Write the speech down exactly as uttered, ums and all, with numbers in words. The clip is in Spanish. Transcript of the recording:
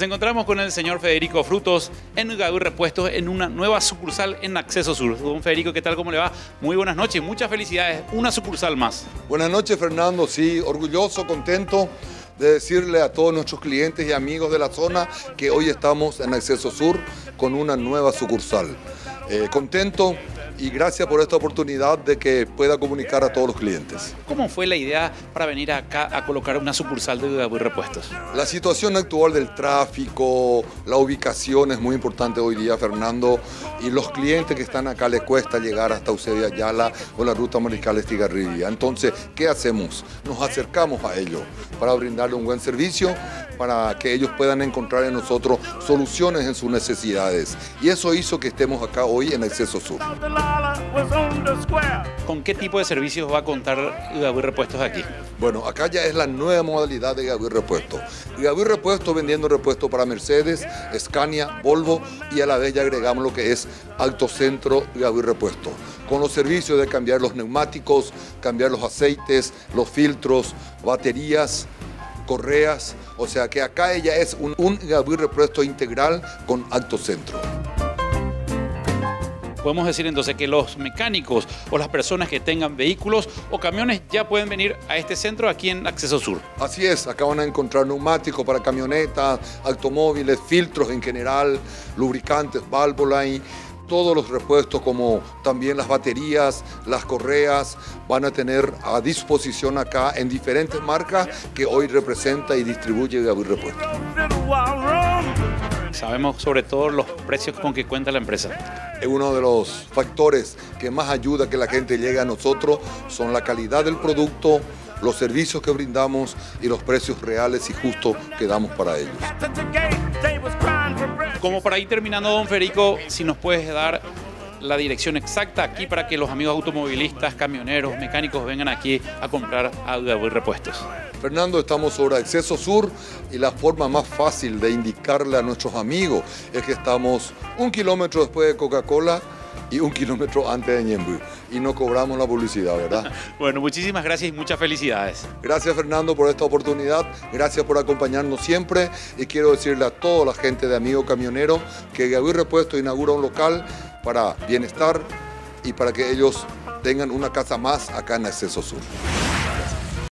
Nos encontramos con el señor Federico Frutos en Gaby Repuestos en una nueva sucursal en Acceso Sur. Don Federico, ¿qué tal? ¿Cómo le va? Muy buenas noches, muchas felicidades. Una sucursal más. Buenas noches, Fernando. Sí, orgulloso, contento de decirle a todos nuestros clientes y amigos de la zona que hoy estamos en Acceso Sur con una nueva sucursal. Eh, contento y gracias por esta oportunidad de que pueda comunicar a todos los clientes. ¿Cómo fue la idea para venir acá a colocar una sucursal de Gaby Repuestos? La situación actual del tráfico, la ubicación es muy importante hoy día, Fernando, y los clientes que están acá les cuesta llegar hasta Eusebio Ayala o la ruta Mariscal Estigarribia. Entonces, ¿qué hacemos? Nos acercamos a ellos para brindarle un buen servicio, para que ellos puedan encontrar en nosotros soluciones en sus necesidades. Y eso hizo que estemos acá hoy en Acceso Sur. ¿Con qué tipo de servicios va a contar Gaby Repuestos aquí? Bueno, acá ya es la nueva modalidad de Gaby Repuestos. Gaby Repuestos vendiendo repuestos para Mercedes, Scania, Volvo y a la vez ya agregamos lo que es Autocentro Gaby Repuestos, con los servicios de cambiar los neumáticos, cambiar los aceites, los filtros, baterías, correas, o sea que acá ella es un, un Gaby Repuesto integral con Autocentro. Podemos decir entonces que los mecánicos o las personas que tengan vehículos o camiones ya pueden venir a este centro aquí en Acceso Sur. Así es, acá van a encontrar neumáticos para camionetas, automóviles, filtros en general, lubricantes, Valvoline, todos los repuestos como también las baterías, las correas, van a tener a disposición acá en diferentes marcas que hoy representa y distribuye Gaby Repuestos. Sabemos sobre todo los precios con que cuenta la empresa. Es uno de los factores que más ayuda a que la gente llegue a nosotros, son la calidad del producto, los servicios que brindamos y los precios reales y justos que damos para ellos. Como para ir terminando, don Federico, si nos puedes dar la dirección exacta aquí para que los amigos automovilistas, camioneros, mecánicos vengan aquí a comprar a Gaby Repuestos. Fernando, estamos sobre Acceso Sur y la forma más fácil de indicarle a nuestros amigos es que estamos un kilómetro después de Coca-Cola y un kilómetro antes de Ñemby y no cobramos la publicidad, ¿verdad? Bueno, muchísimas gracias y muchas felicidades. Gracias, Fernando, por esta oportunidad, gracias por acompañarnos siempre y quiero decirle a toda la gente de Amigo Camionero que Gaby Repuestos inaugura un local para bienestar y para que ellos tengan una casa más acá en Acceso Sur.